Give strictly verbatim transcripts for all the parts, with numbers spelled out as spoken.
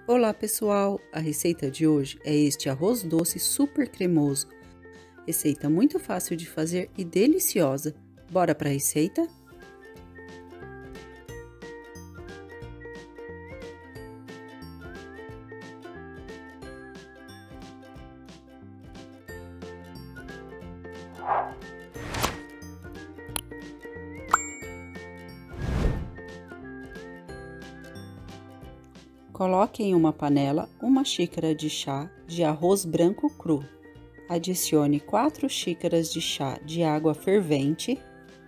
Olá pessoal, a receita de hoje é este arroz doce super cremoso. Receita muito fácil de fazer e deliciosa. Bora para a receita? Coloque em uma panela uma xícara de chá de arroz branco cru. Adicione quatro xícaras de chá de água fervente.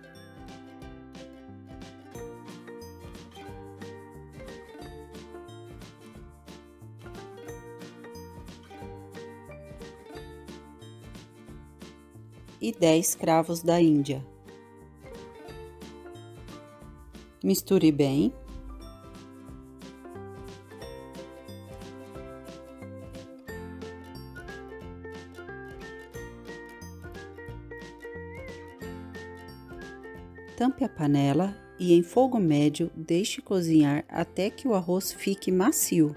E dez cravos da Índia. Misture bem. Tampe a panela e em fogo médio deixe cozinhar até que o arroz fique macio.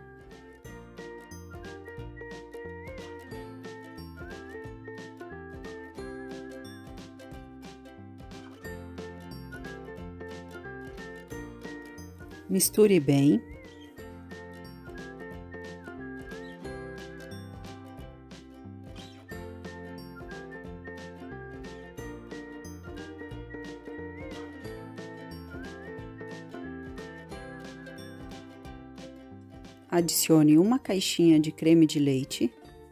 Misture bem. Adicione uma caixinha de creme de leite.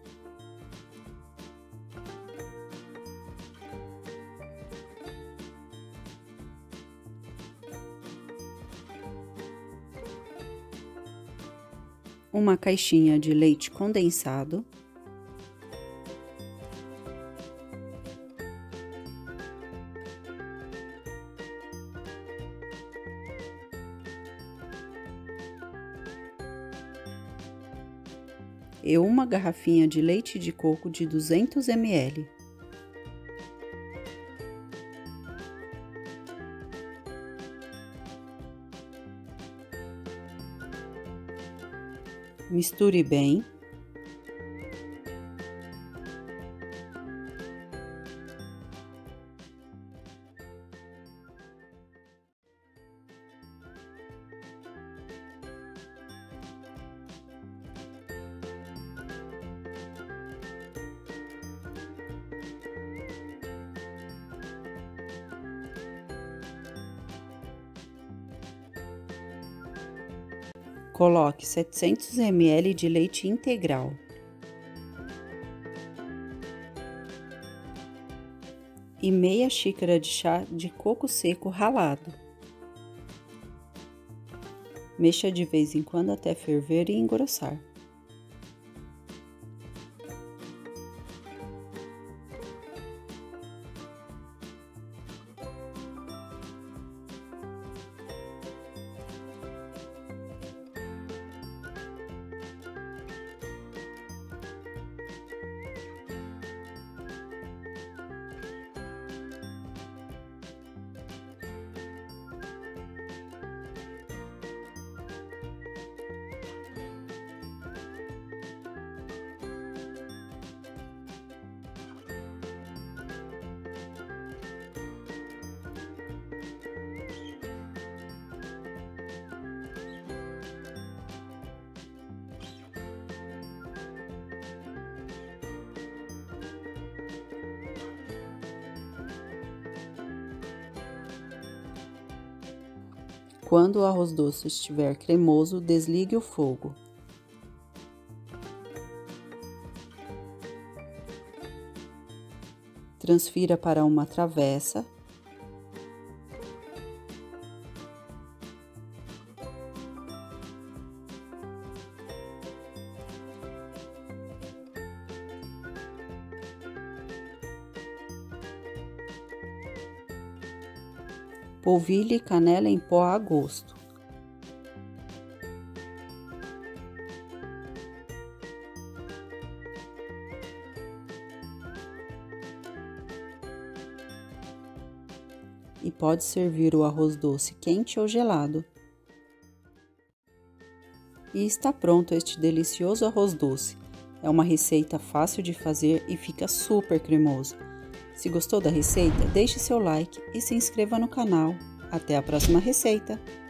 Uma caixinha de leite condensado. E uma garrafinha de leite de coco de duzentos mililitros. Misture bem. Coloque setecentos mililitros de leite integral. E meia xícara de chá de coco seco ralado. Mexa de vez em quando até ferver e engrossar. Quando o arroz doce estiver cremoso, desligue o fogo. Transfira para uma travessa. Polvilhe canela em pó a gosto. E pode servir o arroz doce quente ou gelado. E está pronto este delicioso arroz doce. É uma receita fácil de fazer e fica super cremoso. Se gostou da receita, deixe seu like e se inscreva no canal. Até a próxima receita!